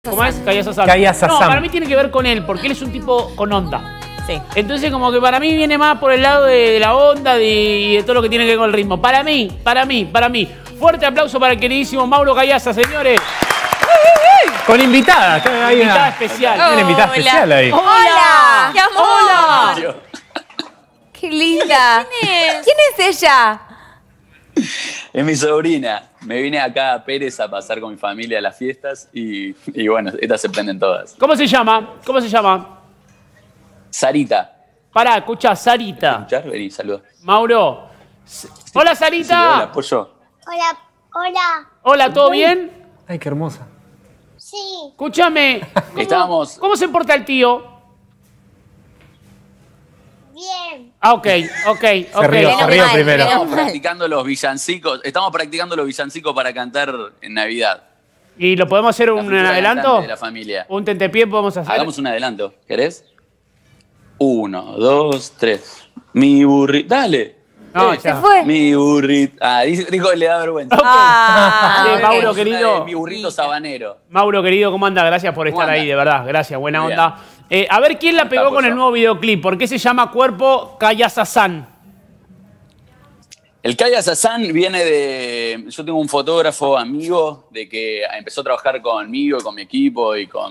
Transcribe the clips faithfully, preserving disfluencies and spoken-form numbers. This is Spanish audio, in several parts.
¿Cómo es? Kaya Sazam. Kaya Sazam. No, para mí tiene que ver con él, porque él es un tipo con onda. Sí. Entonces como que para mí viene más por el lado de, de la onda de, y de todo lo que tiene que ver con el ritmo. Para mí, para mí, para mí. Fuerte aplauso para el queridísimo Mauro Kayaza, señores. Con invitada. Hay Invitada una, especial. hay una invitada Hola. especial ahí. ¡Hola! ¡Qué amor! Hola. ¡Qué linda! ¿Quién es? ¿Quién es ella? Es mi sobrina. Me vine acá a Pérez a pasar con mi familia a las fiestas y, y bueno, estas se prenden todas. ¿Cómo se llama? ¿Cómo se llama? Sarita. Pará, escucha, Sarita. ¿Escuchar? Vení, saluda. Mauro. S- Hola, Sarita. Sí, hola, pollo. Hola, hola. Hola, ¿todo bien? Ay, qué hermosa. Sí, Escúchame. ¿Cómo, Estábamos- ¿Cómo se porta el tío? bien. Ah, ok, ok, ok. Se rió, se Menos rió mal, primero. menos Estamos mal. practicando los villancicos. Estamos practicando los villancicos para cantar en Navidad. ¿Y lo podemos hacer La un futura adelanto? cantante de la familia. ¿Un tentepié podemos hacer? Hagamos un adelanto. ¿Querés? Uno, dos, tres. Mi burrito. Dale. No, Eh, ya. ¿Se fue? Mi burrito. Ah, dijo, dijo que le da vergüenza. Ah, Sí, ok. Mauro, Una querido. de Mi burrito sabanero. Mauro, querido, ¿cómo anda? Gracias por ¿Cómo estar anda? ahí, de verdad. Gracias, buena Muy onda. Eh, a ver, ¿quién la ¿Cómo pegó está, con el pollo? nuevo videoclip? ¿Por qué se llama Cuerpo Kayaza-san? El Kaya Sazam viene de... Yo tengo un fotógrafo amigo de que empezó a trabajar conmigo, con mi equipo y con...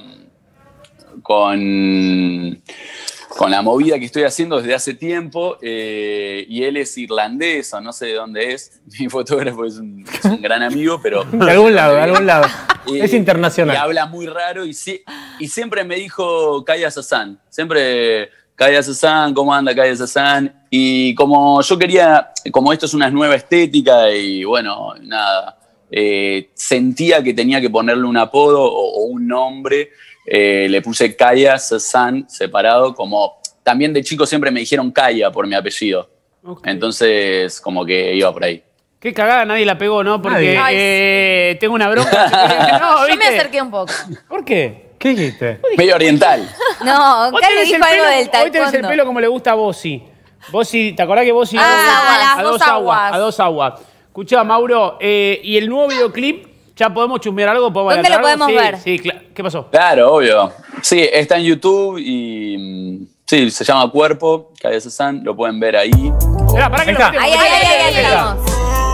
Con, con la movida que estoy haciendo desde hace tiempo. eh, y él es irlandés o no sé de dónde es. Mi fotógrafo es un, es un gran amigo, pero... De algún lado, de algún lado. Y- Es internacional. Y habla muy raro y, sí, y siempre me dijo Kaya Sazam. Siempre, Kaya Sazam, ¿cómo anda Kaya Sazam? Y como yo quería, como esto es una nueva estética y bueno, nada, eh, sentía que tenía que ponerle un apodo o, o un nombre, eh, le puse Kaya Sazam separado, como también de chico siempre me dijeron Kaya por mi apellido. Ok. Entonces, como que iba por ahí. Qué cagada, nadie la pegó, ¿no? Porque Nadie. eh, tengo una bronca. No, Yo me ¿viste? acerqué un poco. ¿Por qué? ¿Qué dijiste? Medio oriental. No, Hoy Cari tenés, el dijo algo pelo, del hoy tenés el taekwondo. pelo como le gusta a Bossi. Bossi, ¿te acordás que Bossi... Ah, a las dos aguas. A dos aguas. Escuchá, Mauro, eh, ¿y el nuevo videoclip? ¿Ya podemos chusmear algo? ¿Podemos ¿Dónde lo adelantar algo? podemos Sí, ver? Sí, claro. ¿Qué pasó? Claro, obvio. Sí, está en YouTube y mm, sí, se llama Cuerpo, Kaya Sazam, lo pueden ver ahí. Esperá, pará que Ahí lo está. metemos. Ahí, ahí, ahí, ahí, ahí está. estamos.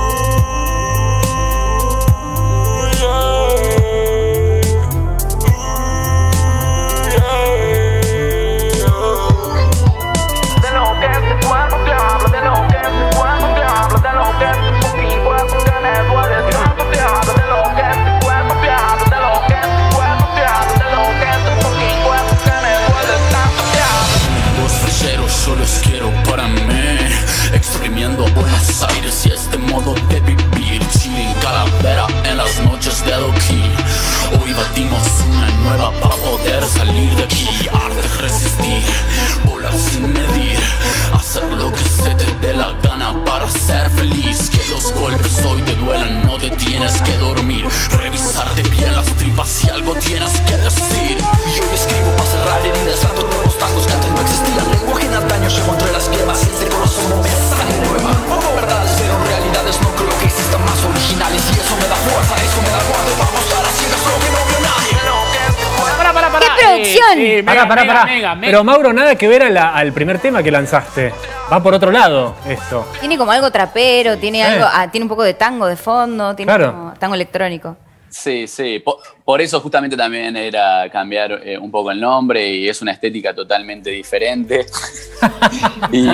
De lo que es tu cuerpo te hablo, de lo que es tu cuerpo te hablo, de lo que es tu fucking cuerpo que me duele tanto te hablo, de lo que es tu cuerpo te hablo, de lo que es tu cuerpo te hablo, de lo que es tu fucking cuerpo que me duele tanto te hablo. Los falleros yo los quiero para mí, exprimiendo Buenos Aires y este modo de vivir, chilling calavera en las noches de adoquín. Hoy batimos una nueva para poder salir de aquí, arte resistir, volar sin medir, hacer lo que se te dé la gana para ser feliz. Que los golpes hoy te duelan, no te tienes que dormir, revisarte bien las tripas si algo tienes que decir. Y hoy escribo para cerrar heridas, trato nuevos tangos que antes no existían. Lenguaje en antaño llevo entre las piernas y este corazón no me sale nueva. Como verdades pero realidades no creo que existan más originales. Y eso me da fuerza, eso me da guardia para mostrar así lo que no vio nadie. De lo que es tu cuerpo. Pará, pará, pará. ¡Qué producción! Eh, eh, Pará, mega, pará, mega, pará. mega, mega. Pero Mauro, nada que ver a la- al primer tema que lanzaste. Va por otro lado esto. Tiene como algo trapero, tiene Eh. algo, ah, tiene un poco de tango de fondo, tiene Claro. como tango electrónico. Sí, sí. Po- Por, eso justamente también era cambiar eh, un poco el nombre y es una estética totalmente diferente. y,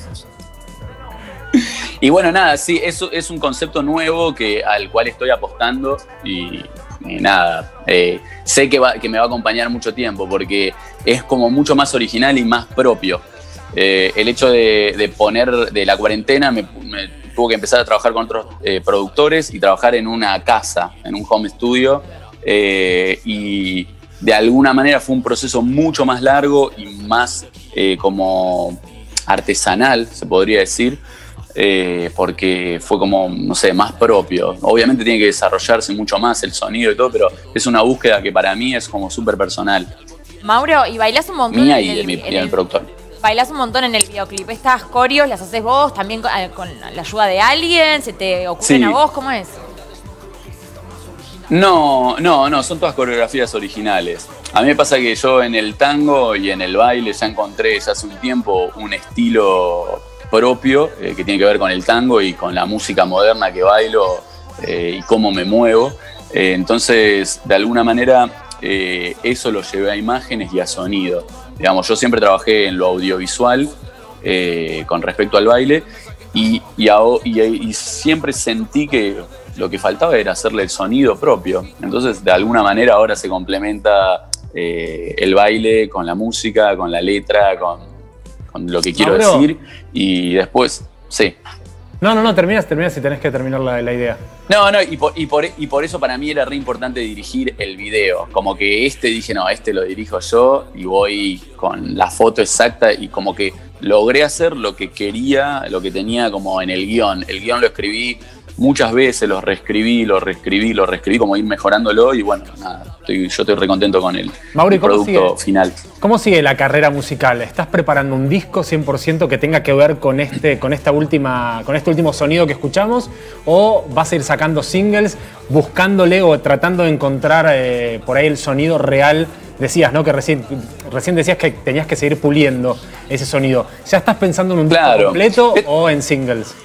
y bueno, nada, sí, eso es un concepto nuevo que, al cual estoy apostando y, y nada, eh, sé que, va- que me va a acompañar mucho tiempo porque es como mucho más original y más propio. Eh, el hecho de, de poner de la cuarentena me, me tuvo que empezar a trabajar con otros eh, productores y trabajar en una casa, en un home studio. eh, y de alguna manera fue un proceso mucho más largo y más eh, como artesanal, se podría decir, eh, porque fue como, no sé, más propio. Obviamente tiene que desarrollarse mucho más el sonido y todo, pero es una búsqueda que para mí es como súper personal, Mauro, y bailás un montón mía en y el, de mi, en y del el- productor. bailás un montón en el videoclip. ¿Estas coreos las haces vos también con, eh, con la ayuda de alguien? ¿Se te ocurren Sí. a vos? ¿Cómo es? No, no, no, son todas coreografías originales. A mí me pasa que yo en el tango y en el baile ya encontré ya hace un tiempo un estilo propio eh, que tiene que ver con el tango y con la música moderna que bailo eh, y cómo me muevo. Eh, entonces, de alguna manera, eh, eso lo llevé a imágenes y a sonido. Digamos, yo siempre trabajé en lo audiovisual eh, con respecto al baile y, y, a, y, y siempre sentí que lo que faltaba era hacerle el sonido propio. Entonces, de alguna manera, ahora se complementa eh, el baile con la música, con la letra, con, con lo que quiero Mauro. decir. Y después, sí. No, no, no, terminas, terminas si tenés que terminar la, la idea. No, no, y por, y, por, y por eso para mí era re importante dirigir el video. Como que este dije, no, este lo dirijo yo y voy con la foto exacta y como que logré hacer lo que quería, lo que tenía como en el guión. El guión lo escribí muchas veces, lo reescribí, lo reescribí, lo reescribí, como ir mejorándolo y bueno, nada, estoy, yo estoy re contento con el, Mauri, el ¿cómo producto sigue? final. ¿Cómo sigue la carrera musical? ¿Estás preparando un disco cien por ciento que tenga que ver con este, con esta última, con este último sonido que escuchamos? ¿O vas a ir sacando singles, buscándole o tratando de encontrar eh, por ahí el sonido real? Decías, ¿no? Que recién, recién decías que tenías que seguir puliendo ese sonido. ¿Ya estás pensando en un disco Claro. completo Eh, o en singles?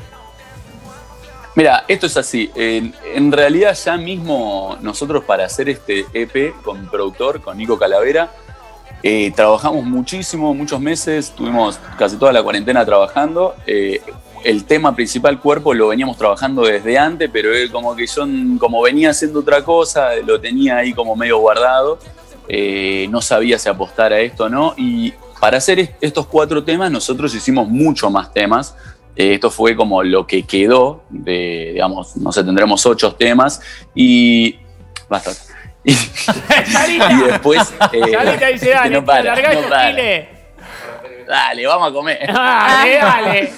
Mira, esto es así. En, en realidad ya mismo nosotros para hacer este E P con mi productor, con Nico Calavera, eh, trabajamos muchísimo, muchos meses, tuvimos casi toda la cuarentena trabajando. Eh, el tema principal, Cuerpo, lo veníamos trabajando desde antes, pero él como que yo, como venía haciendo otra cosa, lo tenía ahí como medio guardado. Eh, no sabía si apostar a esto o no. Y para hacer est- estos cuatro temas nosotros hicimos mucho más temas. Eh, esto fue como lo que quedó, de, digamos, no sé, tendremos ocho temas y... Basta. Y, y después... Eh, Sarita dice, dale, no para, largá no esos para. giles. Dale, vamos a comer. Dale, dale.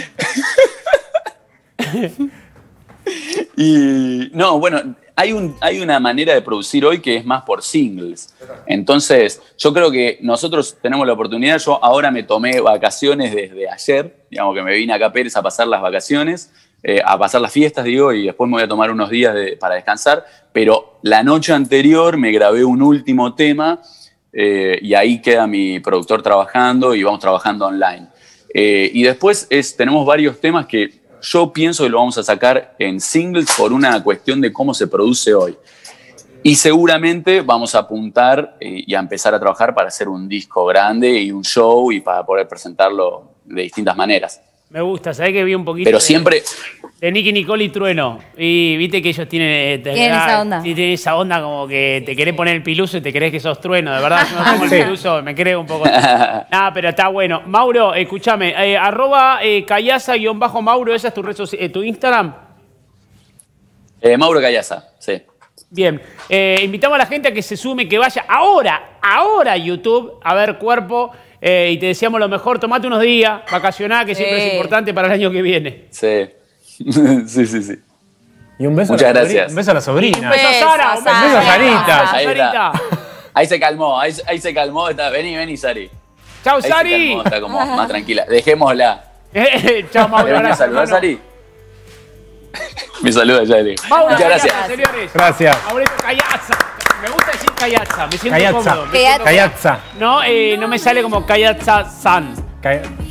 Y no, bueno, hay, un, hay una manera de producir hoy que es más por singles. Entonces, yo creo que nosotros tenemos la oportunidad. Yo ahora me tomé vacaciones desde ayer, digamos que me vine acá a Pérez a pasar las vacaciones, eh, a pasar las fiestas, digo, y después me voy a tomar unos días de, para descansar. Pero la noche anterior me grabé un último tema eh, y ahí queda mi productor trabajando y vamos trabajando online. Eh, y después es, tenemos varios temas que yo pienso que lo vamos a sacar en singles por una cuestión de cómo se produce hoy. Y seguramente vamos a apuntar eh, y a empezar a trabajar para hacer un disco grande y un show y para poder presentarlo de distintas maneras. Me gusta, ¿sabés que vi un poquito Pero de, siempre... de Nicky Nicole y Trueno? Y viste que ellos tienen... eh, te- Tienen ah, esa onda. Sí, tienen esa onda como que te querés poner el piluso y te crees que sos Trueno. De verdad, yo no tengo el Sí. piluso, me creo un poco... Nada, pero está bueno. Mauro, escúchame, eh, arroba eh, callaza-mauro, ¿esa es tu, red soci- eh, tu Instagram? Eh, Mauro Callaza, sí. Bien, eh, invitamos a la gente a que se sume, que vaya ahora, ahora a YouTube a ver Cuerpo eh, y te deseamos lo mejor. Tomate unos días, vacacioná, que siempre Sí. es importante para el año que viene. Sí, sí, sí, sí. Y un beso, Muchas a la sobrina, gracias. un beso a la sobrina. Un beso a Sara, un beso a Beso a Sara. Sarita. Ahí Sarita. está. Ahí se calmó, ahí, ahí se calmó. Está, vení, vení, Sari. Chau, Ahí se Sari. calmó, está como más tranquila. Dejémosla. Chao, Mauro. ¿Le venía a abrazo, saludar, hermano. Sari? Me saluda, Sari. Mauro, Muchas gracias. señores. Gracias. Mauricio Callaza. Me gusta decir Callaza, me siento Callaza. cómodo. me siento Callaza. Callaza. cómodo. No, eh, no me sale como Callaza-san. Ca-